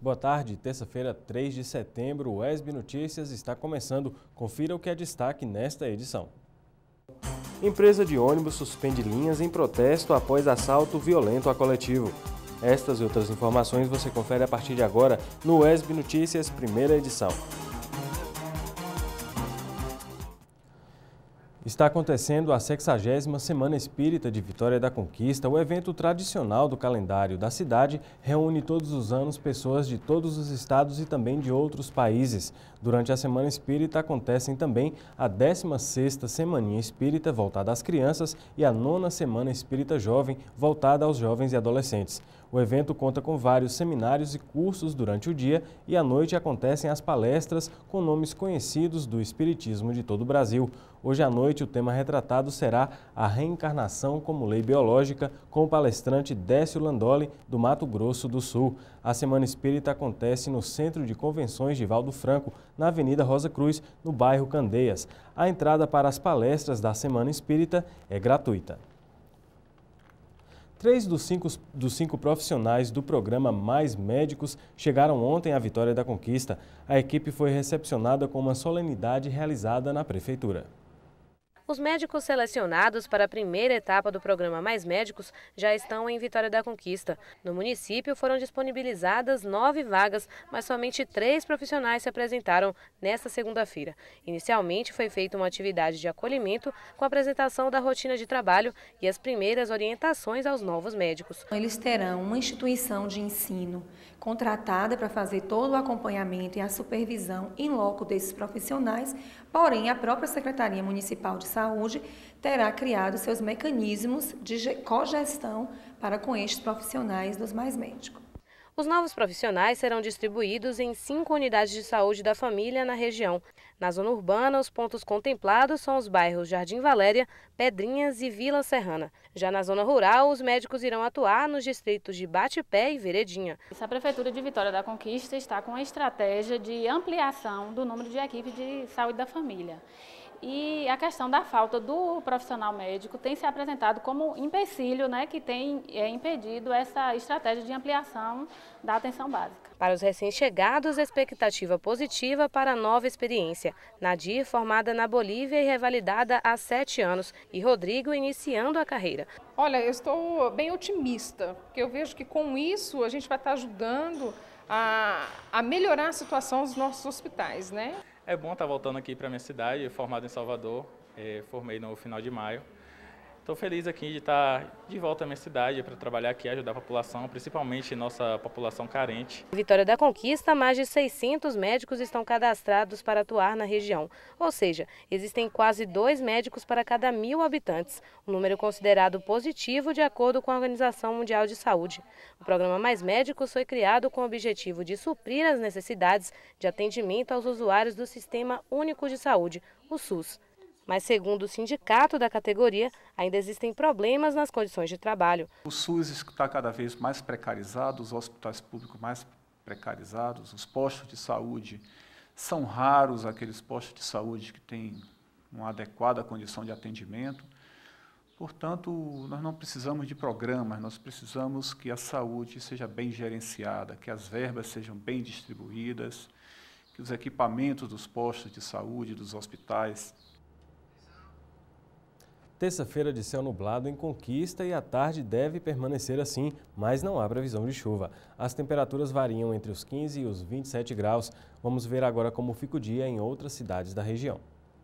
Boa tarde, terça-feira, 3 de setembro, o ESB Notícias está começando. Confira o que é destaque nesta edição. Empresa de ônibus suspende linhas em protesto após assalto violento a coletivo. Estas e outras informações você confere a partir de agora no ESB Notícias, primeira edição. Está acontecendo a 60ª Semana Espírita de Vitória da Conquista. O evento tradicional do calendário da cidade reúne todos os anos pessoas de todos os estados e também de outros países. Durante a Semana Espírita acontecem também a 16ª Semaninha Espírita voltada às crianças e a 9ª Semana Espírita Jovem voltada aos jovens e adolescentes. O evento conta com vários seminários e cursos durante o dia e à noite acontecem as palestras com nomes conhecidos do espiritismo de todo o Brasil. Hoje à noite o tema retratado será a reencarnação como lei biológica com o palestrante Décio Landoli do Mato Grosso do Sul. A Semana Espírita acontece no Centro de Convenções de Valdo Franco, na Avenida Rosa Cruz, no bairro Candeias. A entrada para as palestras da Semana Espírita é gratuita. 3 dos 5 profissionais do programa Mais Médicos chegaram ontem à Vitória da Conquista. A equipe foi recepcionada com uma solenidade realizada na Prefeitura. Os médicos selecionados para a primeira etapa do programa Mais Médicos já estão em Vitória da Conquista. No município foram disponibilizadas 9 vagas, mas somente 3 profissionais se apresentaram nesta segunda-feira. Inicialmente foi feita uma atividade de acolhimento com a apresentação da rotina de trabalho e as primeiras orientações aos novos médicos. Eles terão uma instituição de ensino contratada para fazer todo o acompanhamento e a supervisão em loco desses profissionais, porém a própria Secretaria Municipal de Saúde terá criado seus mecanismos de cogestão para com estes profissionais dos Mais Médicos. Os novos profissionais serão distribuídos em 5 unidades de saúde da família na região. Na zona urbana, os pontos contemplados são os bairros Jardim Valéria, Pedrinhas e Vila Serrana. Já na zona rural, os médicos irão atuar nos distritos de Bate-Pé e Veredinha. A Prefeitura de Vitória da Conquista está com a estratégia de ampliação do número de equipes de saúde da família. E a questão da falta do profissional médico tem se apresentado como empecilho, que tem impedido essa estratégia de ampliação da atenção básica. Para os recém-chegados, a expectativa positiva para a nova experiência. Nadir, formada na Bolívia e revalidada há 7 anos, e Rodrigo iniciando a carreira. Olha, eu estou bem otimista, porque eu vejo que com isso a gente vai estar ajudando a melhorar a situação dos nossos hospitais, É bom estar voltando aqui para a minha cidade, formado em Salvador, formei no final de maio. Estou feliz aqui de estar de volta à minha cidade para trabalhar aqui, ajudar a população, principalmente nossa população carente. Em Vitória da Conquista, mais de 600 médicos estão cadastrados para atuar na região. Ou seja, existem quase 2 médicos para cada 1.000 habitantes, um número considerado positivo de acordo com a Organização Mundial de Saúde. O programa Mais Médicos foi criado com o objetivo de suprir as necessidades de atendimento aos usuários do Sistema Único de Saúde, o SUS. Mas, segundo o sindicato da categoria, ainda existem problemas nas condições de trabalho. O SUS está cada vez mais precarizado, os hospitais públicos mais precarizados, os postos de saúde são raros, aqueles postos de saúde que têm uma adequada condição de atendimento. Portanto, nós não precisamos de programas, nós precisamos que a saúde seja bem gerenciada, que as verbas sejam bem distribuídas, que os equipamentos dos postos de saúde, dos hospitais. Terça-feira de céu nublado em Conquista e à tarde deve permanecer assim, mas não há previsão de chuva. As temperaturas variam entre os 15 e os 27 graus. Vamos ver agora como fica o dia em outras cidades da região.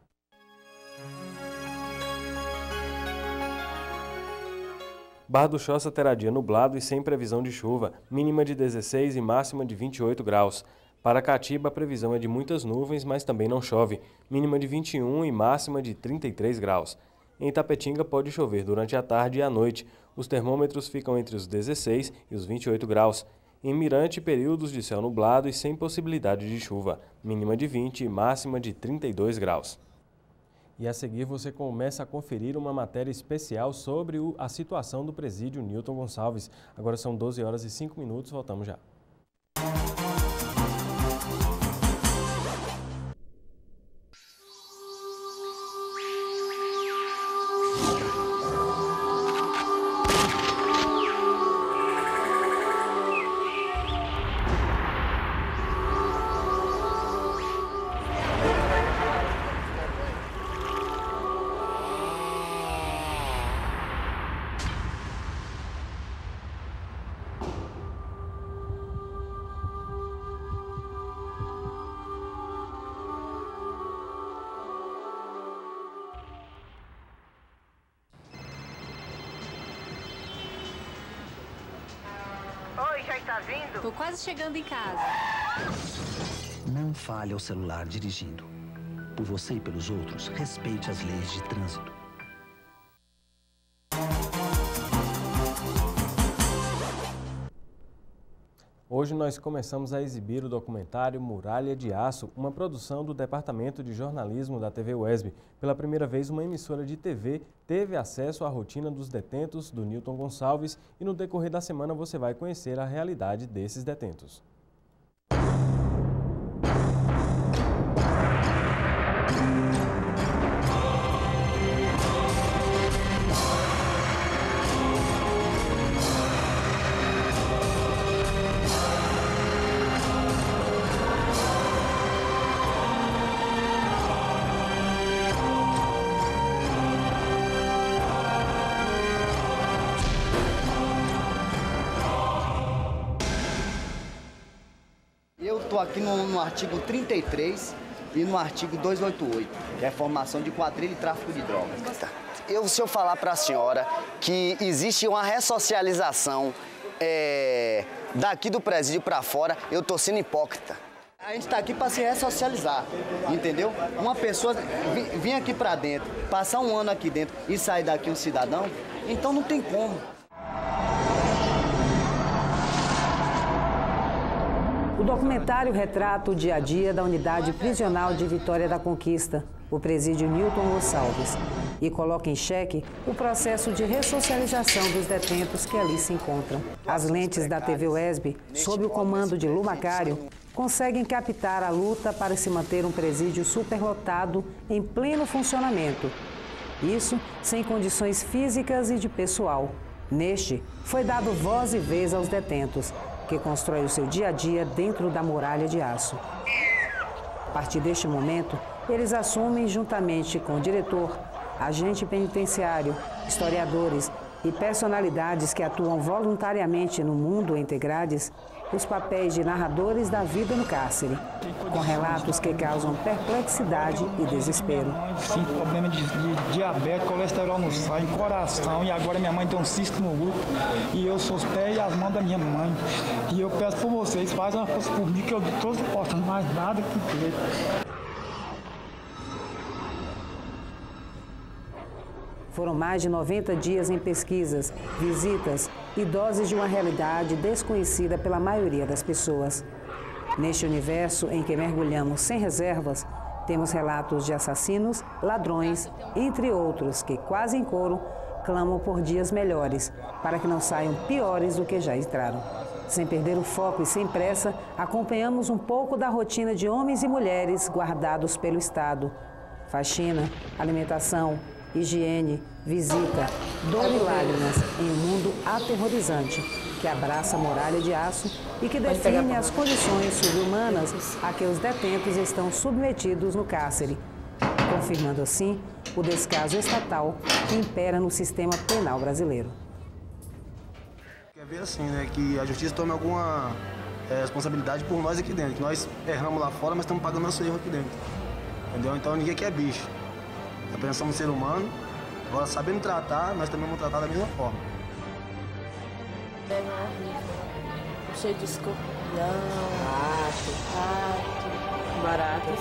Barra do Choça terá dia nublado e sem previsão de chuva, mínima de 16 e máxima de 28 graus. Para Catiba, a previsão é de muitas nuvens, mas também não chove, mínima de 21 e máxima de 33 graus. Em Itapetinga pode chover durante a tarde e a noite. Os termômetros ficam entre os 16 e os 28 graus. Em Mirante, períodos de céu nublado e sem possibilidade de chuva, mínima de 20 e máxima de 32 graus. E a seguir você começa a conferir uma matéria especial sobre a situação do presídio Newton Gonçalves. Agora são 12 horas e 5 minutos, voltamos já. Tá vindo? Tô quase chegando em casa. Não fale ao celular dirigindo. Por você e pelos outros, respeite as leis de trânsito. Hoje nós começamos a exibir o documentário Muralha de Aço, uma produção do Departamento de Jornalismo da TV UESB. Pela primeira vez, uma emissora de TV teve acesso à rotina dos detentos do Newton Gonçalves e no decorrer da semana você vai conhecer a realidade desses detentos. Eu estou aqui no artigo 33 e no artigo 288, que é formação de quadrilha e tráfico de drogas. Se eu falar para a senhora que existe uma ressocialização daqui do presídio para fora, eu estou sendo hipócrita. A gente está aqui para se ressocializar, entendeu? Uma pessoa vir aqui para dentro, passar um ano aqui dentro e sair daqui um cidadão, então não tem como. O documentário retrata o dia a dia da unidade prisional de Vitória da Conquista, o presídio Newton Gonçalves, e coloca em xeque o processo de ressocialização dos detentos que ali se encontram. As lentes da TV UESB, sob o comando de Lu Macário, conseguem captar a luta para se manter um presídio superlotado em pleno funcionamento. Isso sem condições físicas e de pessoal. Neste, foi dado voz e vez aos detentos, que constrói o seu dia a dia dentro da muralha de aço. A partir deste momento, eles assumem, juntamente com o diretor, agente penitenciário, historiadores e personalidades que atuam voluntariamente no mundo entre grades, os papéis de narradores da vida no cárcere, com relatos que causam perplexidade e desespero. Sim, problema de diabetes, colesterol no sangue, coração, e agora minha mãe tem um cisto no útero, e eu sou os pés e as mãos da minha mãe. E eu peço por vocês, fazem uma coisa por mim, que eu estou suportando mais nada que ter. Foram mais de 90 dias em pesquisas, visitas e doses de uma realidade desconhecida pela maioria das pessoas. Neste universo em que mergulhamos sem reservas, temos relatos de assassinos, ladrões, entre outros, que quase em coro clamam por dias melhores, para que não saiam piores do que já entraram. Sem perder o foco e sem pressa, acompanhamos um pouco da rotina de homens e mulheres guardados pelo Estado. Faxina, alimentação, higiene, visita, dor e lágrimas em um mundo aterrorizante que abraça a muralha de aço e que define as condições subhumanas a que os detentos estão submetidos no cárcere, confirmando assim o descaso estatal que impera no sistema penal brasileiro. Quer ver assim, né, que a justiça tome alguma responsabilidade por nós aqui dentro, que nós erramos lá fora, mas estamos pagando nosso erro aqui dentro, entendeu? Então ninguém aqui é bicho. Apenas somos ser humano, agora sabendo tratar, nós também vamos tratar da mesma forma. É horrível, cheio de escorpião, rato, baratas.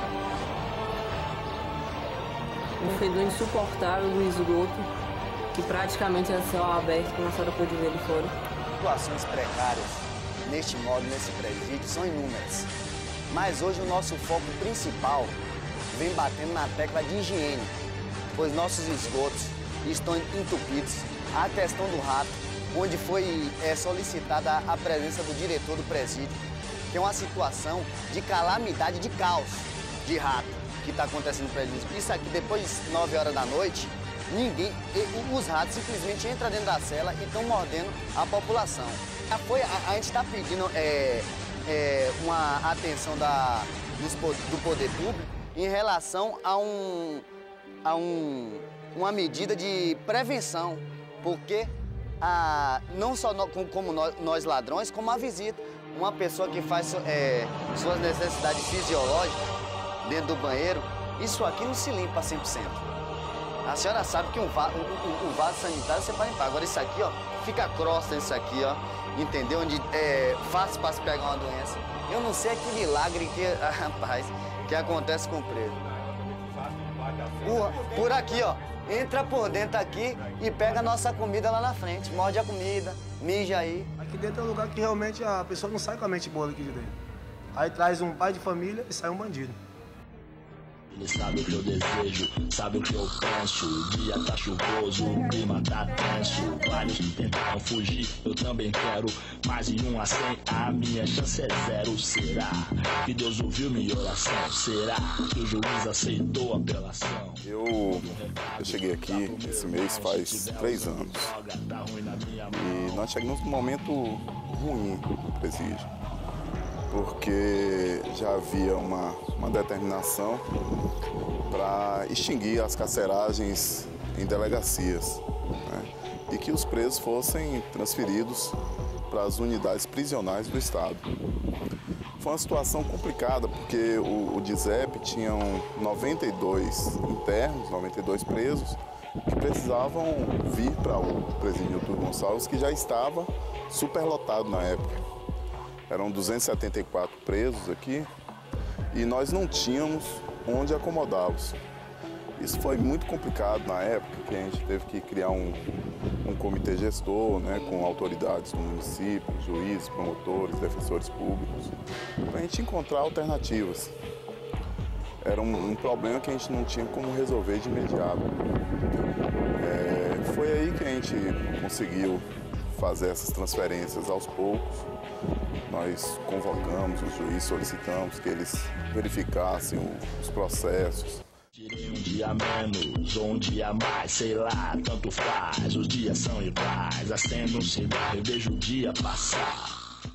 Um fedor insuportável do esgoto, que praticamente é céu aberto, como a senhora pode ver ali fora. Situações precárias neste modo, nesse presídio, são inúmeras. Mas hoje o nosso foco principal vem batendo na tecla de higiene, pois nossos esgotos estão entupidos. A questão do rato, onde foi solicitada a presença do diretor do presídio, que é uma situação de calamidade, de caos de rato que está acontecendo no presídio. Isso aqui, depois de 9 horas da noite, os ratos simplesmente entram dentro da cela e estão mordendo a população. A gente está pedindo uma atenção do poder público em relação a uma medida de prevenção, porque não só como nós ladrões, como a visita. Uma pessoa que faz suas necessidades fisiológicas dentro do banheiro, isso aqui não se limpa 100%. A senhora sabe que um vaso sanitário você pode limpar. Agora isso aqui, ó, fica crosta isso aqui, ó. entendeu? Onde é fácil para se pegar uma doença. Eu não sei que milagre que, rapaz, que acontece com o preso. Por aqui, ó, entra por dentro aqui e pega a nossa comida lá na frente, morde a comida, mija aí. Aqui dentro é um lugar que realmente a pessoa não sai com a mente boa aqui de dentro. Aí traz um pai de família e sai um bandido. Ele sabe o que eu desejo, sabe o que eu penso. O dia tá chuvoso, o clima tá tenso. Vários tentaram fugir, eu também quero. Mas em 1 a 100, a minha chance é 0. Será que Deus ouviu minha oração? Será que o juiz aceitou a apelação? Eu cheguei aqui esse mês faz 3 anos. E nós chegamos num momento ruim no presídio, porque já havia uma determinação para extinguir as carceragens em delegacias, né? E que os presos fossem transferidos para as unidades prisionais do Estado. Foi uma situação complicada, porque o DISEP tinha 92 internos, 92 presos, que precisavam vir para o presídio Nilton Gonçalves, que já estava superlotado na época. Eram 274 presos aqui e nós não tínhamos onde acomodá-los. Isso foi muito complicado na época, que a gente teve que criar um comitê gestor, né, com autoridades do município, juízes, promotores, defensores públicos, para a gente encontrar alternativas. Era um problema que a gente não tinha como resolver de imediato. Foi aí que a gente conseguiu fazer essas transferências aos poucos. Nós convocamos os juízes, solicitamos que eles verificassem os processos. Tirei um dia menos ou um dia mais, sei lá, tanto faz. Os dias são iguais, acendo um cigarro e vejo o dia passar.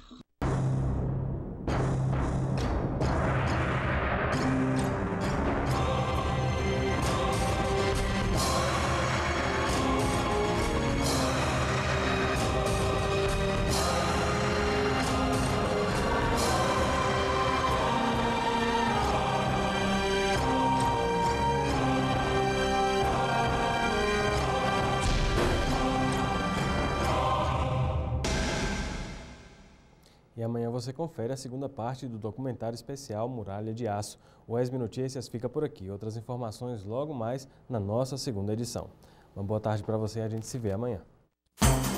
E amanhã você confere a segunda parte do documentário especial Muralha de Aço. O ESB Notícias fica por aqui. Outras informações logo mais na nossa segunda edição. Uma boa tarde para você e a gente se vê amanhã.